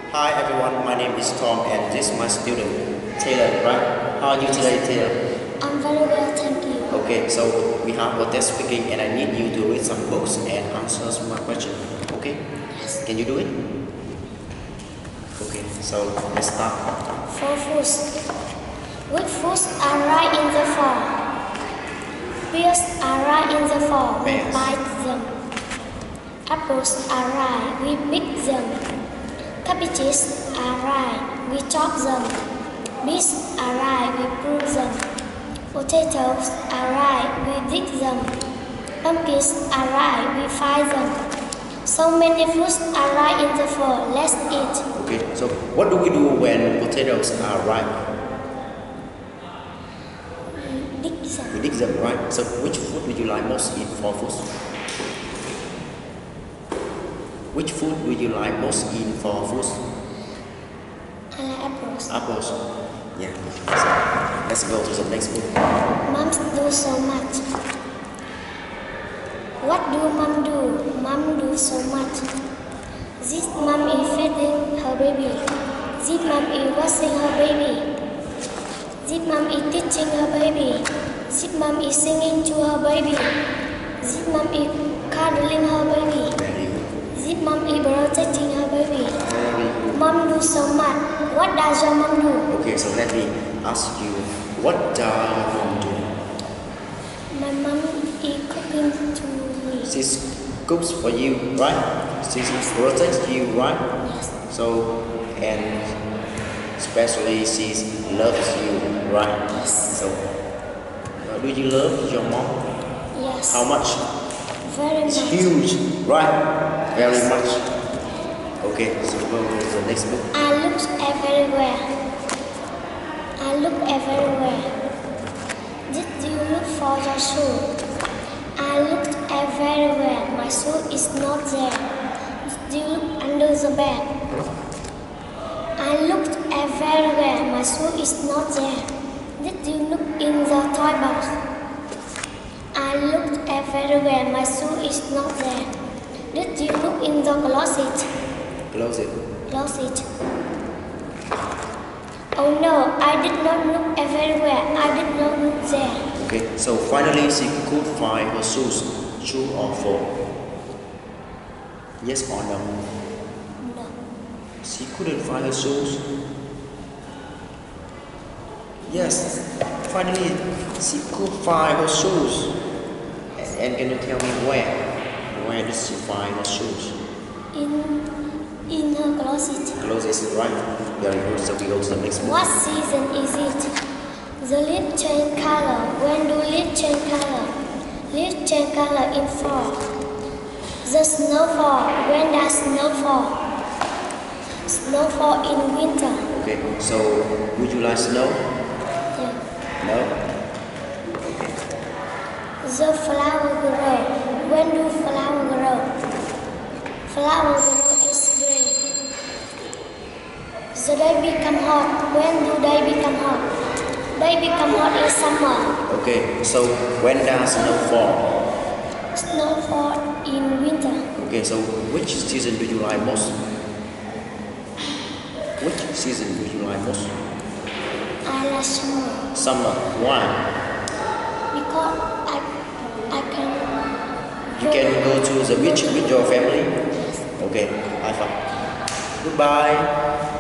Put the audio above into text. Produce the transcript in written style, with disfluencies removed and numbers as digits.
Hi everyone, my name is Tom and this is my student Taylor, right? How are you today, Taylor? I'm very well, thank you. Okay, so we have a test speaking and I need you to read some books and answer my question. Okay? Yes. Can you do it? Okay, so let's start. 4 foods. Which foods are right in the fall? Pears are right in the fall. We Pears. bite them. Apples are right. We pick them. Cabbages are right. We chop them. Beets are right. We prune them. Potatoes are right. We dig them. Pumpkins are right. We fry them. So many foods are right in the fall. Let's eat. Okay, so what do we do when potatoes are ripe? Dig them. We dig them, right? So which food would you like most to eat for food? Which food would you like most to eat for food? I like apples. Apples. Yeah. So let's go to the next book. Moms do so much. What do mom do? Mom do so much. This mom is feeding her baby. This mom is washing her baby. This mom is teaching her baby. This mom is singing to her baby. This mom is cuddling her baby. Very good. This mom is protecting her baby. Very good. Mom do so much. What does your mom do? Okay, so let me ask you, what does your mom do? My mom is cooking to me. She cooks for you, right? She protects you, right? Yes. So, and especially she loves you, right? Yes. So, do you love your mom? Yes. How much? Very It's much. huge, right? Very much. Okay, so go to the next book. I looked everywhere. I looked everywhere. Did you look for your shoe? I looked everywhere. My shoe is not there. Did you look under the bed? I looked everywhere. My shoe is not there. Did you look in the toy box? I looked everywhere. My shoe is not there. Did you look in the closet? Close it. Closet. Oh no, I did not look everywhere. I did not look there. Okay, so finally she could find her shoes. True or false? Yes or no? No. She couldn't find her shoes. Yes, finally she could find her shoes. And can you tell me where? Where did she find her shoes? In her closet. Closest, right? Very good. So we go to the next one. What season is it? The leaves change color. When do leaves change color? Leaves change color in fall. The snow fall. When does snow fall? Snow fall in winter. Okay, so would you like snow? Yeah. No? The flower grow. When do flower grow? Flower grow is green. The day become hot. When do they become hot? They become hot in summer. Okay, so when does snow fall? Snow fall in winter. Okay, so which season do you like most? Which season do you like most? I like summer Summer. Why? because I can. You can go to the beach with your family? Okay, high five. Goodbye.